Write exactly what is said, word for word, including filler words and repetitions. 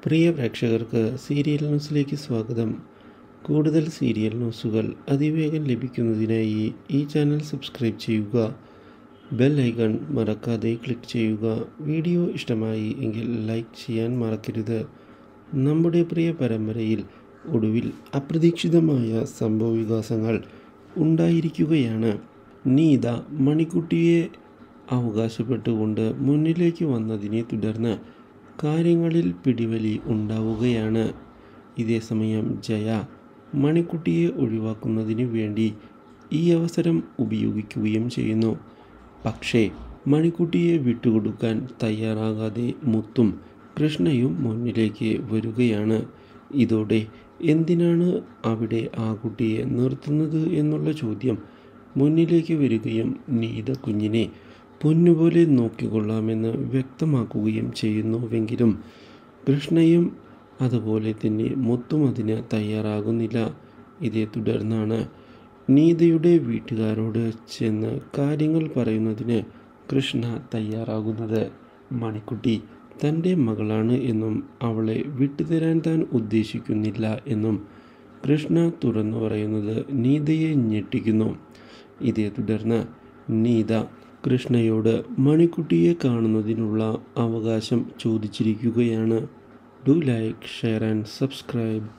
പ്രിയ പ്രേക്ഷകർക്ക് സീരിയൽ ന്യൂസിലേക്ക് സ്വാഗതം. കൂടുതൽ സീരിയൽ ന്യൂസുകൾ അതിവേഗം ലഭിക്കുന്നതിനായി ഈ ചാനൽ സബ്സ്ക്രൈബ് ചെയ്യുക. ബെൽ ഐക്കൺ മറക്കാതെ ക്ലിക്ക് ചെയ്യുക. വീഡിയോ ഇഷ്ടമായി എങ്കിൽ ലൈക്ക് ചെയ്യാൻ മറക്കരുത്. നമ്മുടെ പ്രിയ പരമ്പരയിൽ ഒടുവിൽ അപ്രതീക്ഷിതമായ സംഭവവികാസങ്ങൾ ഉണ്ടായിരിക്കുകയാണ്. നീത മണിക്കുട്ടിയെ അവകാശപ്പെട്ടുകൊണ്ട് മുന്നിലേക്ക് വന്നതിനെ തുടർന്ന് കാര്യങ്ങളിൽ പിടിവലി ഉണ്ടാവുകയാണ്. ഇതേസമയം ജയ മണിക്കുട്ടിയെ ഒഴിവാക്കുന്നതിന് വേണ്ടി ഈ അവസരം ഉപയോഗിക്കുകയും ചെയ്യുന്നു. പക്ഷേ മണിക്കുട്ടിയെ വിട്ടുകൊടുക്കാൻ തയ്യാറാകാതെ മുത്തും കൃഷ്ണയും മുന്നിലേക്ക് വരികയാണ്. ഇതോടെ എന്തിനാണ് അവിടെ ആ കുട്ടിയെ നിർത്തുന്നത് എന്നുള്ള ചോദ്യം മുന്നിലേക്ക് വരികയും നീത കുഞ്ഞിനെ പൊന്നുപോലെ നോക്കിക്കൊള്ളാമെന്ന് വ്യക്തമാക്കുകയും ചെയ്യുന്നുവെങ്കിലും കൃഷ്ണയും അതുപോലെ തന്നെ മുത്തും അതിന് തയ്യാറാകുന്നില്ല. ഇതേ തുടർന്നാണ് നീതയുടെ വീട്ടുകാരോട് ചെന്ന് കാര്യങ്ങൾ പറയുന്നതിന് കൃഷ്ണ തയ്യാറാകുന്നത്. മണിക്കുട്ടി തൻ്റെ മകളാണ് എന്നും അവളെ വിട്ടുതരാൻ താൻ ഉദ്ദേശിക്കുന്നില്ല എന്നും കൃഷ്ണ തുറന്നു പറയുന്നത് നീതയെ ഞെട്ടിക്കുന്നു. ഇതേ തുടർന്ന് നീത കൃഷ്ണയോട് മണിക്കുട്ടിയെ കാണുന്നതിനുള്ള അവകാശം ചോദിച്ചിരിക്കുകയാണ്. Do like, share and subscribe.